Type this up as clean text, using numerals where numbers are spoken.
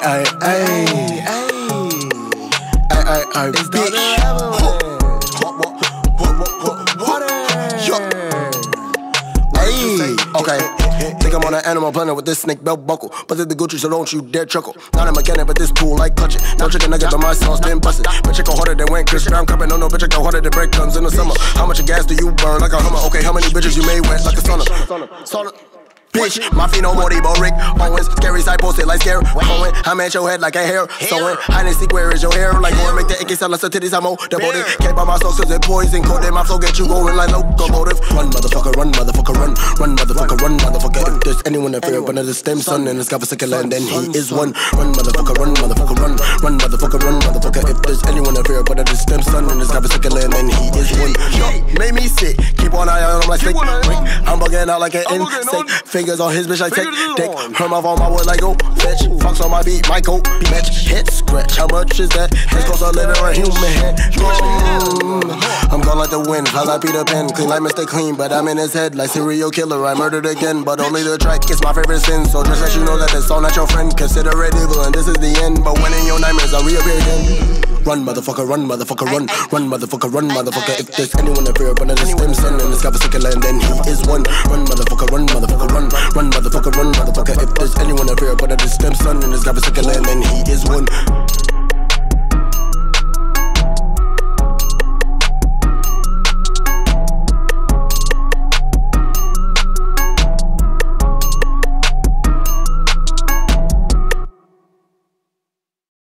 Okay, think I'm on an animal planet with this snake belt buckle. But the Gucci, so don't you dare chuckle. Not a mechanic, but this tool like clutch it. No chicken nugget, but my sauce been busted. Bitch, I go harder than when Chris Brown cupping. No, bitch, I go harder than break guns in the summer. How much gas do you burn like a Hummer? Okay, how many bitches you made wet like a sauna? Bitch, my feet no more, Rick Owens. Scary side posted like scare Cohen. I'm at your head like a hair sewing. Hide and seek, where is your hair? Like going make the AK sell us a titties, I'm old devoted. Can't buy my soul cause it poison coated. My flow get you going like locomotive. Run, motherfucker, run, motherfucker, run. Run, motherfucker, run, motherfucker. If there's anyone that fear, one of the stem son and it's got for second land, then he is one. Run, motherfucker, run, motherfucker, run. Run, motherfucker, run, motherfucker. If there's anyone that fear, one of the stem son and it's got for second land, then he is one. Made me sick, keep one eye on him like stick. I'm bugging out like an insect. Fingers on his bitch like dick. Her mouth on my wood like, oh, bitch. Fox on my beat, my coat, match, hit, scratch. How much is that? This goes a little a human head. I'm gone like the wind, fly like Peter Pan. Clean like Mr. Clean, but I'm in his head like serial killer. I murdered again, but only the track is my favorite sin. So just let you know that this all not your friend. Consider it evil and this is the end. But when in your nightmares I reappear again. Run, motherfucker, run, motherfucker, run. Run, motherfucker, run, motherfucker. If there's anyone that fear, one of the stem son and it's got for second land, then he is one. Run, motherfucker, run, motherfucker, run. Run, motherfucker, run, motherfucker. If there's anyone that fear, one of the stem son and it's got for second land, then he is one.